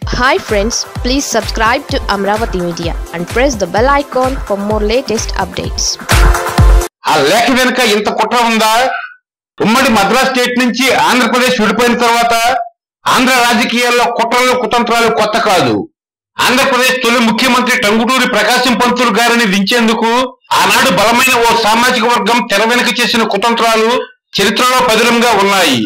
Hi friends, please subscribe to Amravati Media and press the bell icon for more latest updates. ఆ లేఖ వెనుక ఇంత కుట్ర ఉందా? ఉమ్మడి మద్రాస్ స్టేట్ నుంచి ఆంధ్రప్రదేశ్ విడిపోయిన తర్వాత ఆంధ్ర రాజకీయాల్లో కుట్రలు కుతంత్రాలు కొత్త కాదు. ఆంధ్రప్రదేశ్ తొలి ముఖ్యమంత్రి టంగుటూరి ప్రకాశం పంతులు గారిని దించేందుకు ఆనాడు బలమైన ఓ సామాజిక వర్గం తెర వెనుక చేసిన కుతంత్రాలు చరిత్రలో పదిలంగా ఉన్నాయి.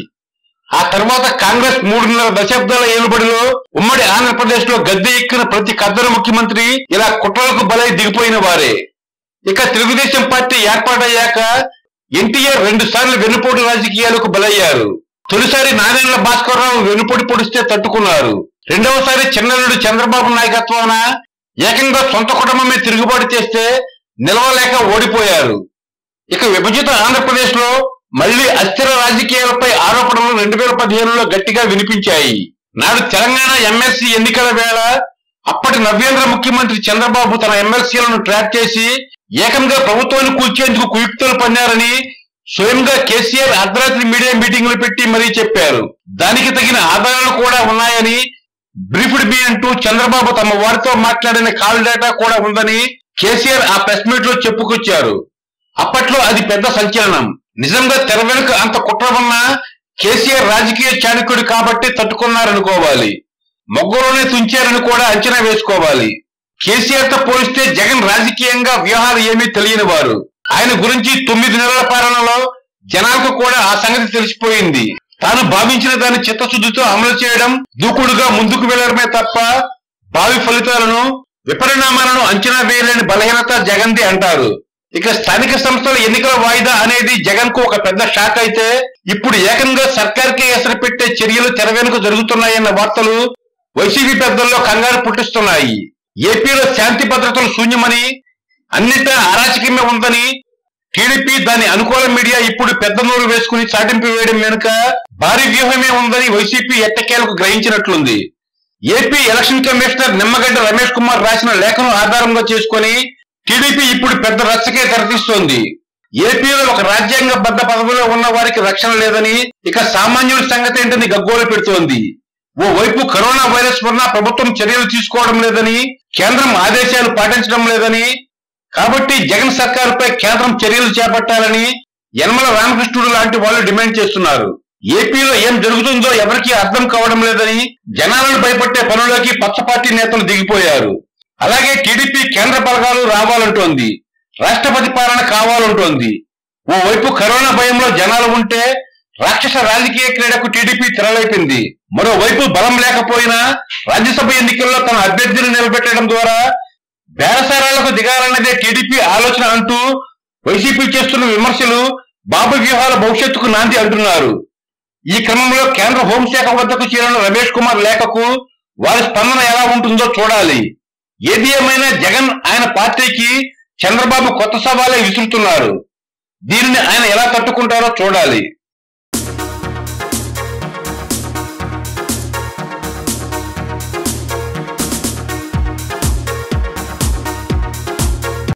ఆ తర్వాత కాంగ్రెస్ 3.5 దశాబ్దాల ఏలుబడిలో ఉమ్మడి ఆంధ్రప్రదేశ్ లో గద్దె ఎక్కిన ప్రతి కద్దరు ముఖ్యమంత్రి ఇలా కుట్రలకు బలై దిగిపోయిన వారే. ఇక తెలుగుదేశం పార్టీ ఏర్పాటయ్యాక ఎన్టీఆర్ 2 సార్లు వెన్నుపోటు రాజకీయాలకు బలయ్యారు. తొలిసారి నాదెండ్ల భాస్కరరావు వెన్నుపోటు పొడిస్తే తట్టుకున్నారు. రెండవసారి చిన్నల్లుడు చంద్రబాబు నాయకత్వాన ఏకంగా సొంత కుటుంబమే తిరుగుబాటు చేస్తే నిలవలేక ఓడిపోయారు. ఇక విభజిత ఆంధ్రప్రదేశ్ లో మళ్లీ అస్థిర రాజకీయాలపై ఆరోపణలు 2015లో గట్టిగా వినిపించాయి. నాడు తెలంగాణ ఎమ్మెల్సీ ఎన్నికల వేళ అప్పటి నవ్యాంధ్ర ముఖ్యమంత్రి చంద్రబాబు తన ఎమ్మెల్సీలను ట్రాక్ చేసి ఏకంగా ప్రభుత్వాన్ని కూల్చేందుకు కుయుక్తులు పన్నారని స్వయంగా కేసీఆర్ అర్ధరాత్రి మీడియా మీటింగులు పెట్టి మరీ చెప్పారు. దానికి తగిన ఆధారాలు కూడా ఉన్నాయని బ్రీఫ్డ్ మీ అంటూ చంద్రబాబు తమ వారితో మాట్లాడిన కాల్ డేటా కూడా ఉందని కేసీఆర్ ఆ ప్రెస్ మీట్ లో చెప్పుకొచ్చారు. అప్పట్లో అది పెద్ద సంచలనం. నిజంగా తెర వెనుక అంత కుట్ర ఉన్నా కేసీఆర్ రాజకీయ చాణక్యుడు కాబట్టి తట్టుకున్నారనుకోవాలి. మొగ్గలోనే తుంచారని కూడా అంచనా వేసుకోవాలి. కేసీఆర్ తో పోలిస్తే జగన్ రాజకీయంగా వ్యూహాలు ఏమీ తెలియని వారు. ఆయన గురించి 9 నెలల పాలనలో జనాలకు కూడా ఆ సంగతి తెలిసిపోయింది. తాను భావించిన దాన్ని చిత్తశుద్ధితో అమలు చేయడం, దూకుడుగా ముందుకు వెళ్లడమే తప్ప భావి ఫలితాలను విపరిణామాలను అంచనా వేయలేని బలహీనత జగన్ది అంటారు. ఇక స్థానిక సంస్థల ఎన్నికల వాయిదా అనేది జగన్ కు ఒక పెద్ద షాక్ అయితే ఇప్పుడు ఏకంగా సర్కార్కే ఎసరు పెట్టే చర్యలు తెర వెనుక జరుగుతున్నాయన్న వార్తలు వైసీపీ పెద్దల్లో కంగారు పుట్టిస్తున్నాయి. ఏపీలో శాంతి భద్రతలు శూన్యమని, అన్నిటా అరాచకమే ఉందని టీడీపీ దాని అనుకూల మీడియా ఇప్పుడు పెద్ద నోరు వేసుకుని చాటింపు వేయడం వెనుక భారీ వ్యూహమే ఉందని వైసీపీ ఎట్టకేలకు గ్రహించినట్లుంది. AP election commissioner Nimmagadda Ramesh Kumar రాసిన లేఖను ఆధారంగా చేసుకుని టీడీపీ ఇప్పుడు పెద్ద రచ్చకే తెరతీస్తోంది. ఏపీలో ఒక రాజ్యాంగబద్ధ పదవిలో ఉన్న వారికి రక్షణ లేదని, ఇక సామాన్యుల సంగతి ఏంటని గగ్గోలు పెడుతోంది. ఓవైపు కరోనా వైరస్ వల్ల ప్రభుత్వం చర్యలు తీసుకోవడం లేదని, కేంద్రం ఆదేశాలు పాటించడం లేదని, కాబట్టి జగన్ సర్కారుపై కేంద్రం చర్యలు చేపట్టాలని యనమల రామకృష్ణుడు లాంటి వాళ్ళు డిమాండ్ చేస్తున్నారు. ఏపీలో ఏం జరుగుతుందో ఎవరికీ అర్థం కావడం లేదని జనాలను భయపట్టే పనులకి పచ్చ పార్టీ నేతలు దిగిపోయారు. అలాగే టీడీపీ కేంద్ర బలగాలు రావాలంటోంది, రాష్ట్రపతి పాలన కావాలంటోంది. ఓవైపు కరోనా భయంలో జనాలు ఉంటే రాక్షస రాజకీయ క్రీడకు టీడీపీ తెరలేపింది. మరోవైపు బలం లేకపోయినా రాజ్యసభ ఎన్నికల్లో తన అభ్యర్థిని నిలబెట్టడం ద్వారా బేరసారాలకు దిగాలన్నదే టీడీపీ ఆలోచన అంటూ వైసీపీ చేస్తున్న విమర్శలు బాబు వ్యూహాల భవిష్యత్తుకు నాంది అంటున్నారు. ఈ క్రమంలో కేంద్ర హోంశాఖ వద్దకు చేరిన రమేష్ కుమార్ లేఖకు వారి స్పందన ఎలా ఉంటుందో చూడాలి. ఏది ఏమైనా జగన్ ఆయన పార్టీకి చంద్రబాబు కొత్త సవాలే విసురుతున్నారు. దీనిని ఆయన ఎలా తట్టుకుంటారో చూడాలి.